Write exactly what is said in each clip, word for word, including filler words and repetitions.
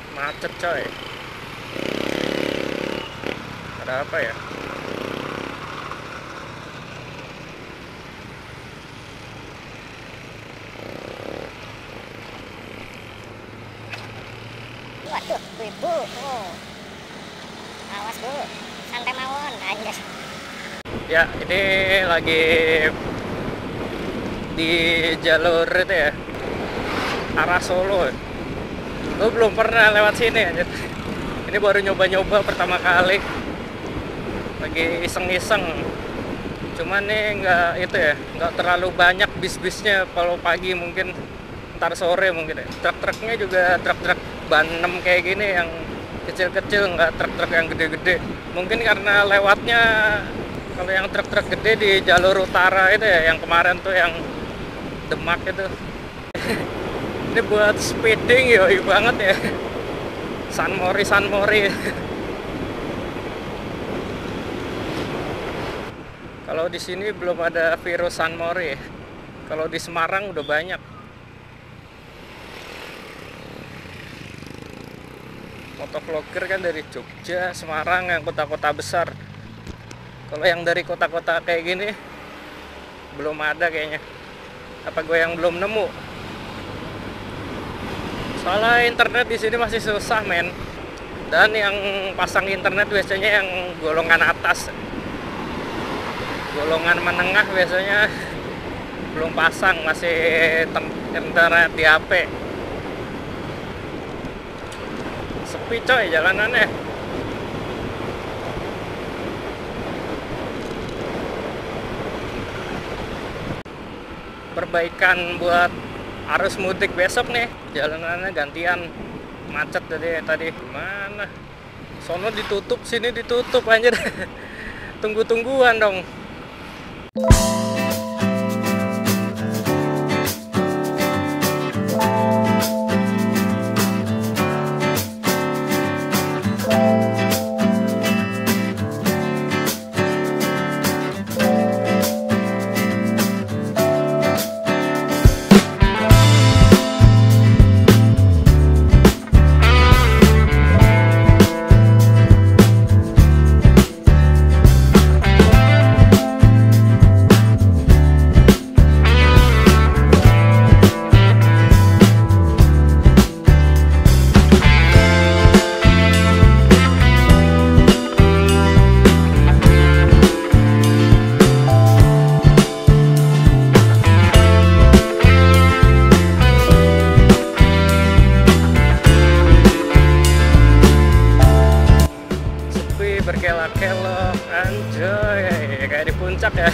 Macet coy. Ada apa ya? Waduh, ibu. Oh. Awas bu, santai mawon anjir. Ya, ini lagi di jalur itu ya, arah Solo. Gue belum pernah lewat sini anjir. Ini baru nyoba-nyoba pertama kali. Lagi iseng-iseng. Cuman nih nggak itu ya, nggak terlalu banyak bis-bisnya. Kalau pagi mungkin, ntar sore mungkin ya. Truk-truknya juga truk-truk ban enam kayak gini yang kecil-kecil, nggak truk-truk yang gede-gede. Mungkin karena lewatnya, kalau yang truk-truk gede di jalur utara itu ya, yang kemarin tuh yang Demak itu. Ini buat speeding yoi banget ya. San Mori, San Mori. Kalau di sini belum ada virus San Mori. Kalau di Semarang udah banyak. Motovlogger kan dari Jogja, Semarang, yang kota-kota besar. Kalau yang dari kota-kota kayak gini belum ada kayaknya. Apa gue yang belum nemu? Soalnya internet di sini masih susah men. Dan yang pasang internet biasanya yang golongan atas. Golongan menengah biasanya belum pasang, masih internet di H P. Sepi coy jalanannya. Perbaikan buat arus mudik besok nih, jalanannya gantian, macet tadi tadi mana? Sono ditutup, sini ditutup anjir. Tunggu-tungguan dong. Berkelok-kelok, anjoy, kayak di puncak ya.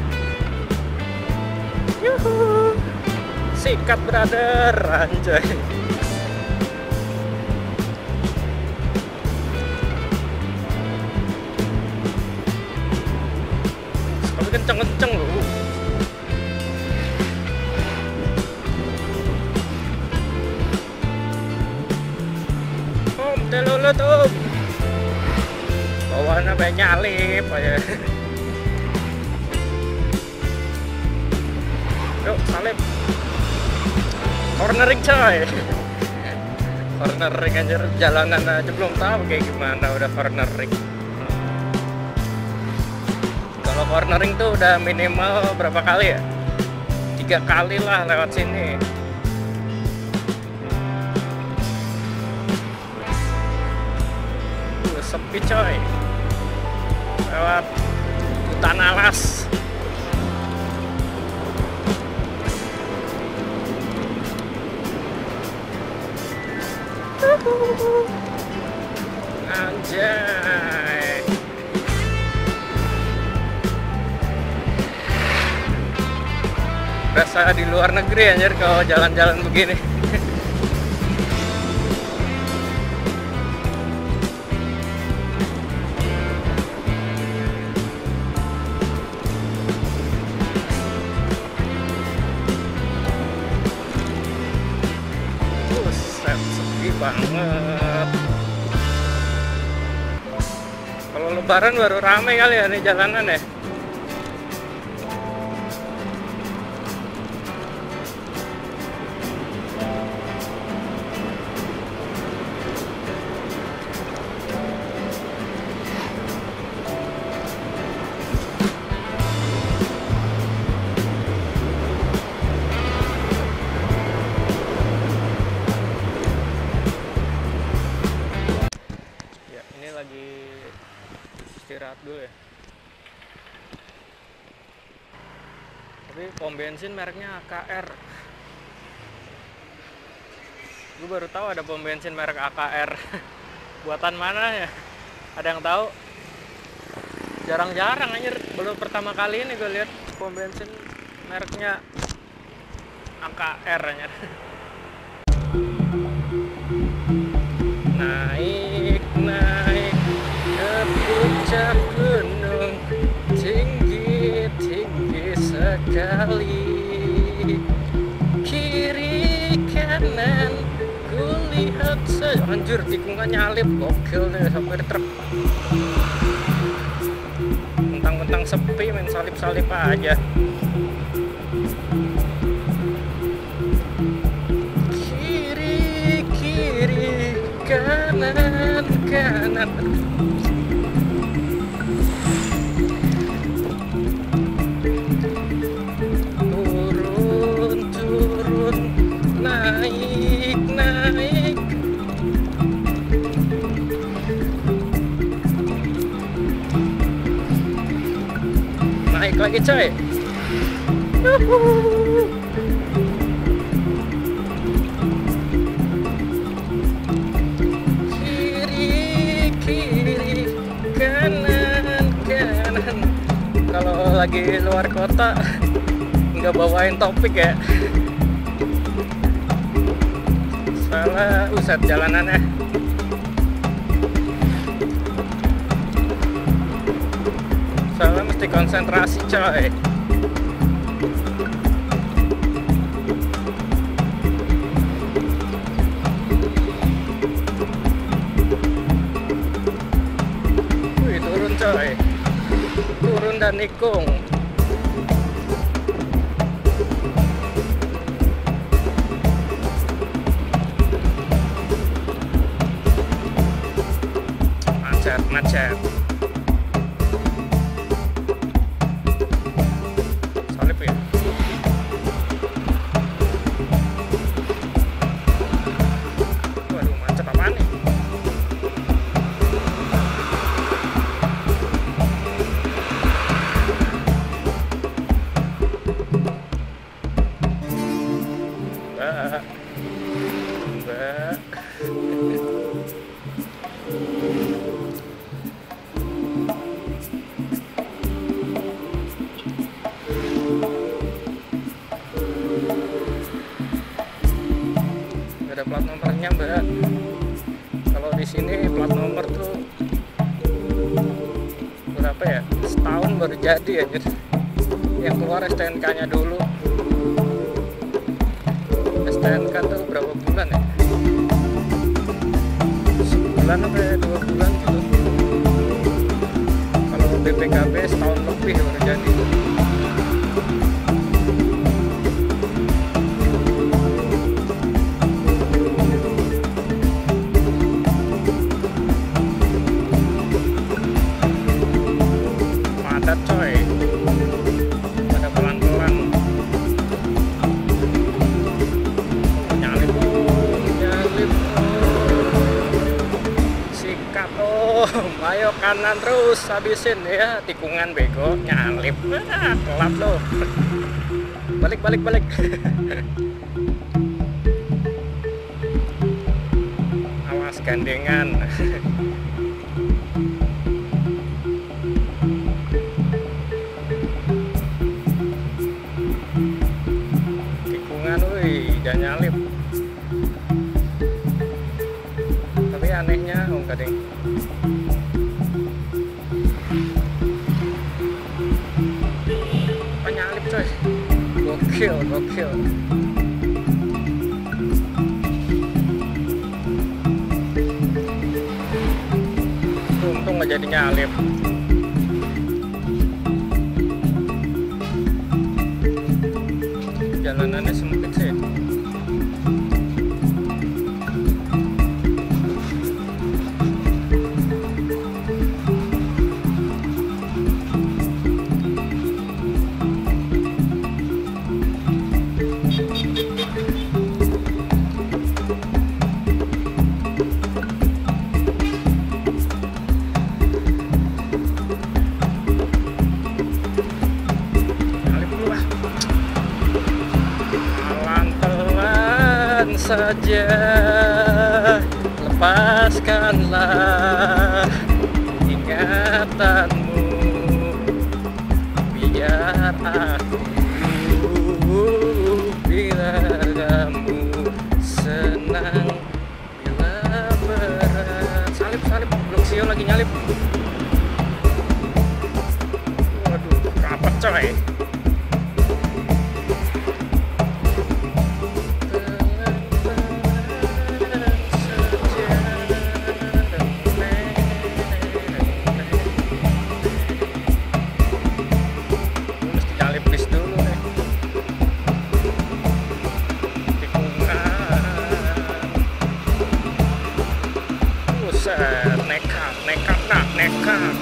Yuhu, sikat brother, anjoy. Tapi kenceng-kenceng loh. Om, telulut om. Bawaannya banyak nyalip aja. Yuk salip. Cornering coy. Cornering aja, jalanan aja belum tahu kayak gimana udah cornering. Kalau cornering tuh udah minimal berapa kali ya? Tiga kali lah lewat sini. Uh, sepi coy. Lewat hutan alas. Anjay. Berasa di luar negeri anjir kalau jalan-jalan begini. Banget. Kalau lebaran baru rame kali ya nih jalanan ya. istirahat dulu ya. Tapi pom bensin mereknya A K R. Gue baru tahu ada pom bensin merek A K R. Buatan mana ya? Ada yang tahu? Jarang-jarang anjir, baru pertama kali ini gue lihat pom bensin mereknya A K R anjir. Naik, naik ke puncak gunung, tinggi, tinggi sekali. Kiri kanan kulihat saja. Anjir, tikungan nyalip, gokil nih, sampai truk. Mentang-mentang sepi, main salip-salip aja. Kiri, kiri, kanan, kanan. Turun, turun, naik, naik. Naik lagi coy. Yuhuu. Kiri, kiri, kanan, kanan. Kalau lagi luar kota nggak bawain topik ya. Soalnya uset jalanannya. Soalnya mesti konsentrasi coy. Wih, turun coy. Turun dan nikung. Macet, macet. Salip ya. Waduh, macet apaan nih? Mbak, mbak. Gak ada plat nomornya mbak. Kalau di sini plat nomor tuh berapa ya? Setahun baru jadi aja. Yang keluar S T N K-nya dulu. S T N K tuh berapa bulan ya? Sebulan apa ya? Dua bulan gitu. Kalau B P K B setahun lebih baru jadi. Padat coy. Pada pelan-pelan. Nyalip oh, nyalip oh. Sikat oh. Ayo kanan terus habisin ya. Tikungan bego, nyalip. Ah, telat loh. Balik, balik, balik. Awas gandengan. Tikungan, wih, jangan nyalip. Tapi anehnya, oh enggak deng. Apa nyalip coy? Gokil, gokil. Untung nggak jadi nyalip. Jalanannya sempit sih. saja, lepaskanlah ingatanmu, biar aku, biar kamu senang, bila berat. Salip, salip, Luxio lagi nyalip. Waduh, kapet coy. Nekat, nekat, nak, nekat.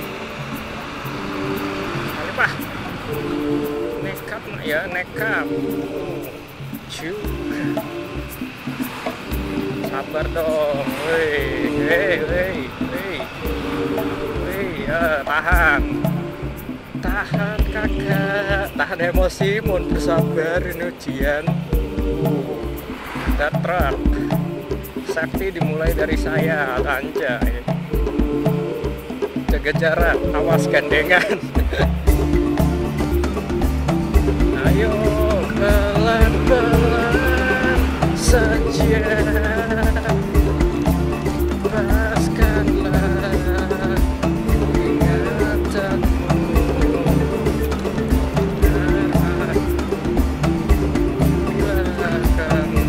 Kali pak, nekat nak ya, nekat. Cu, sabar dong, woi, hei, hei, hei, hei, ya, tahan, tahan kakak, tahan emosi, mohon bersabar, ini ujian. Ada truk. Sakti dimulai dari saya, anjay. Jaga jarak, awas gandengan. Ayo pelan-pelan saja, lepaskanlah ingatanmu, bila kamu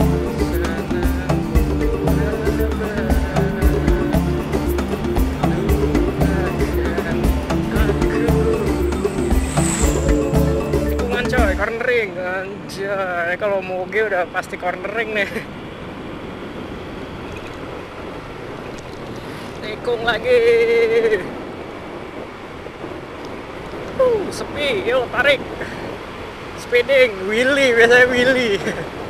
cornering, anjay. Kalau moge udah pasti cornering nih. Tikung lagi. Uh, sepi, yuk tarik. Speeding, wheelie, biasanya wheelie.